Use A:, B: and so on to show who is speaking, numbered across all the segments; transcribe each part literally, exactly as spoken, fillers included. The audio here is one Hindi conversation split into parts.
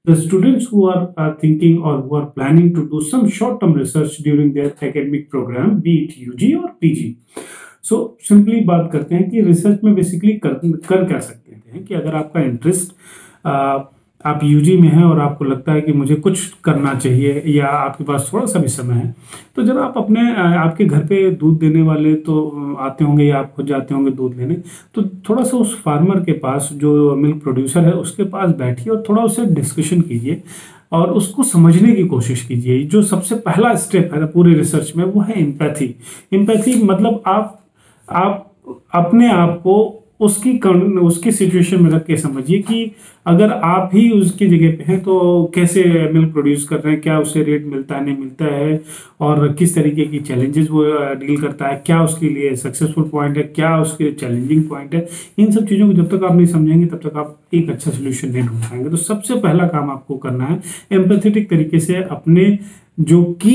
A: The students who are, are thinking or who are planning to do some short-term research during their academic program, be it U G or P G. So simply बात करते हैं कि रिसर्च में बेसिकली कर कर क्या सकते हैं कि अगर आपका इंटरेस्ट आप यूजी में हैं और आपको लगता है कि मुझे कुछ करना चाहिए या आपके पास थोड़ा सा भी समय है, तो जब आप अपने आपके घर पे दूध देने वाले तो आते होंगे या आप खुद जाते होंगे दूध लेने, तो थोड़ा सा उस फार्मर के पास जो मिल्क प्रोड्यूसर है उसके पास बैठिए और थोड़ा उससे डिस्कशन कीजिए और उसको समझने की कोशिश कीजिए। जो सबसे पहला स्टेप है पूरी रिसर्च में वो है एम्पैथी। एम्पैथी मतलब आप आप अपने आप को उसकी उसकी सिचुएशन में रख के समझिए कि अगर आप ही उसकी जगह पे हैं तो कैसे मिल्क प्रोड्यूस कर रहे हैं, क्या उसे रेट मिलता है नहीं मिलता है, और किस तरीके की चैलेंजेस वो डील करता है, क्या उसके लिए सक्सेसफुल पॉइंट है, क्या उसके चैलेंजिंग पॉइंट है। इन सब चीज़ों को जब तक आप नहीं समझेंगे तब तक आप एक अच्छा सोल्यूशन नहीं ढूंढ पाएंगे। तो सबसे पहला काम आपको करना है एम्पैथेटिक तरीके से अपने जो की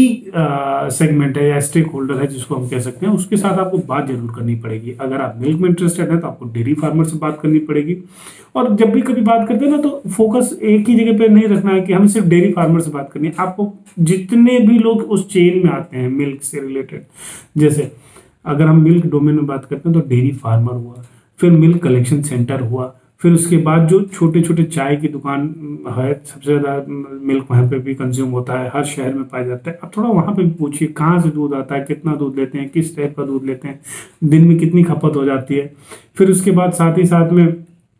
A: सेगमेंट है या स्टेक होल्डर है जिसको हम कह सकते हैं उसके साथ आपको बात जरूर करनी पड़ेगी। अगर आप मिल्क में इंटरेस्टेड है तो आपको डेयरी फार्मर से बात करनी पड़ेगी। और जब भी कभी बात करते हैं ना तो फोकस एक ही जगह पे नहीं रखना है कि हमें सिर्फ डेयरी फार्मर से बात करनी है। आपको जितने भी लोग उस चेन में आते हैं मिल्क से रिलेटेड, जैसे अगर हम मिल्क डोमेन में बात करते हैं तो डेयरी फार्मर हुआ, फिर मिल्क कलेक्शन सेंटर हुआ, फिर उसके बाद जो छोटे छोटे चाय की दुकान है, सबसे ज़्यादा मिल्क वहाँ पे भी कंज्यूम होता है, हर शहर में पाया जाता है। अब थोड़ा वहाँ पे भी पूछिए कहाँ से दूध आता है, कितना दूध लेते हैं, किस टाइप का दूध लेते हैं, दिन में कितनी खपत हो जाती है। फिर उसके बाद साथ ही साथ में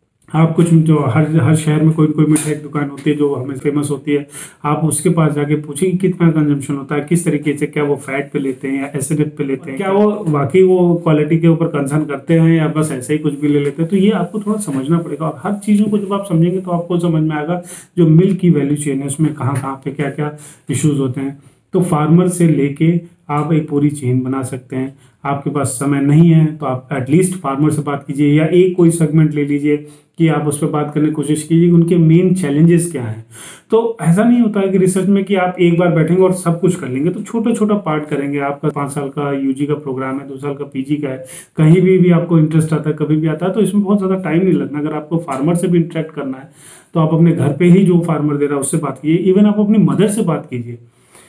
A: आप कुछ जो हर हर शहर में कोई कोई मिठाई की दुकान होती है जो हमें फेमस होती है, आप उसके पास जाके पूछिए कि कितना कंजम्पशन होता है, किस तरीके से, क्या वो फैट पे लेते हैं या एसिडिक पे लेते हैं, क्या वो वाकई वो क्वालिटी के ऊपर कंसर्न करते हैं या बस ऐसे ही कुछ भी ले लेते हैं। तो ये आपको थोड़ा समझना पड़ेगा और हर चीज़ों को जब आप समझेंगे तो आपको समझ में आएगा जो मिल्क की वैल्यू चेन है उसमें कहाँ कहाँ पे क्या क्या इश्यूज होते हैं। तो फार्मर से लेके आप एक पूरी चेन बना सकते हैं। आपके पास समय नहीं है तो आप एटलीस्ट फार्मर से बात कीजिए या एक कोई सेगमेंट ले लीजिए कि आप उस पर बात करने की कोशिश कीजिए उनके मेन चैलेंजेस क्या हैं। तो ऐसा नहीं होता है कि रिसर्च में कि आप एक बार बैठेंगे और सब कुछ कर लेंगे, तो छोटा छोटा पार्ट करेंगे। आपका पाँच साल का यूजी का प्रोग्राम है, दो साल का पीजी का है, कहीं भी भी आपको इंटरेस्ट आता है, कभी भी आता है, तो इसमें बहुत ज़्यादा टाइम नहीं लगना। अगर आपको फार्मर से भी इंटरेक्ट करना है तो आप अपने घर पे ही जो फार्मर दे रहा है उससे बात कीजिए। इवन आप अपनी मदर से बात कीजिए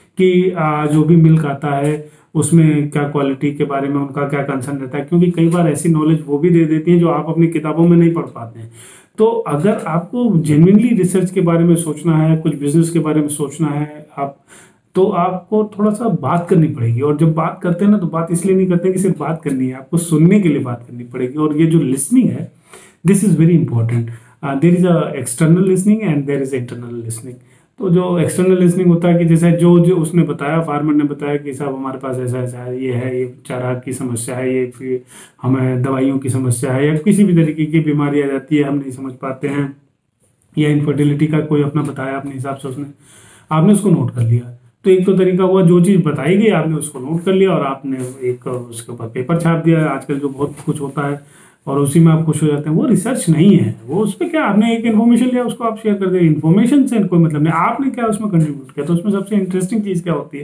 A: कि जो भी मिल्क आता है उसमें क्या क्वालिटी के बारे में उनका क्या कंसर्न रहता है, क्योंकि कई बार ऐसी नॉलेज वो भी दे देती हैं जो आप अपनी किताबों में नहीं पढ़ पाते हैं। तो अगर आपको जेन्युइनली रिसर्च के बारे में सोचना है, कुछ बिजनेस के बारे में सोचना है आप, तो आपको थोड़ा सा बात करनी पड़ेगी। और जब बात करते हैं ना तो बात इसलिए नहीं करते हैं कि सिर्फ बात करनी है, आपको सुनने के लिए बात करनी पड़ेगी। और ये जो लिसनिंग है this is very important. There is a external listening and there is internal listening. तो जो एक्सटर्नल लिसनिंग होता है कि जैसे जो जो उसने बताया, फार्मर ने बताया कि साहब हमारे पास ऐसा ऐसा है, ये है, ये चारा की समस्या है, ये फिर हमें दवाइयों की समस्या है, या किसी भी तरीके की बीमारी आ जाती है हम नहीं समझ पाते हैं, या इनफर्टिलिटी का कोई अपना बताया अपने हिसाब से, उसने आपने उसको नोट कर लिया। तो एक तो तरीका हुआ जो चीज़ बताई गई आपने उसको नोट कर लिया और आपने एक उसके ऊपर पेपर छाप दिया। आजकल जो बहुत कुछ होता है और उसी में आप खुश हो जाते हैं, वो रिसर्च नहीं है। वो उस पर क्या आपने एक इन्फॉर्मेशन लिया उसको आप शेयर कर दे, इन्फॉर्मेशन से कोई मतलब नहीं, आपने क्या उसमें कंट्रीब्यूट किया। तो उसमें सबसे इंटरेस्टिंग चीज़ क्या होती है,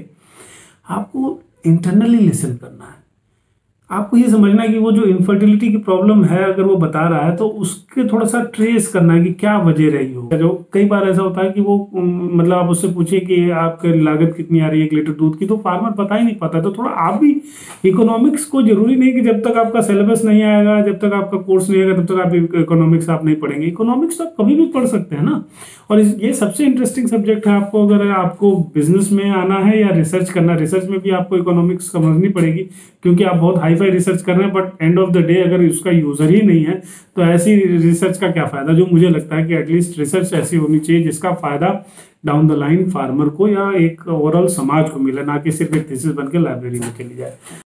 A: आपको इंटरनली लिसन करना है। आपको ये समझना है कि वो जो इनफर्टिलिटी की प्रॉब्लम है अगर वो बता रहा है तो उसके थोड़ा सा ट्रेस करना है कि क्या वजह रही हो। जो कई बार ऐसा होता है कि वो मतलब आप उससे पूछिए कि आपकी लागत कितनी आ रही है एक लीटर दूध की, तो फार्मर पता ही नहीं पाता। तो थोड़ा आप भी इकोनॉमिक्स को, जरूरी नहीं कि जब तक आपका सिलेबस नहीं आएगा, जब तक आपका कोर्स नहीं आएगा तब तक आप इकोनॉमिक्स आप नहीं पढ़ेंगे। इकोनॉमिक्स तो आप कभी भी पढ़ सकते हैं ना। और ये सबसे इंटरेस्टिंग सब्जेक्ट है। आपको अगर आपको बिजनेस में आना है या रिसर्च करना, रिसर्च में भी आपको इकोनॉमिक्स समझनी पड़ेगी क्योंकि आप बहुत हाई फाई रिसर्च कर रहे हैं, but end of the day अगर उसका यूजर ही नहीं है तो ऐसी रिसर्च का क्या फायदा। जो मुझे लगता है कि एटलीस्ट रिसर्च ऐसी होनी चाहिए जिसका फायदा डाउन द लाइन फार्मर को या एक ओवरऑल समाज को मिले, ना कि सिर्फ एक थीसिस बन के लाइब्रेरी में चली जाए।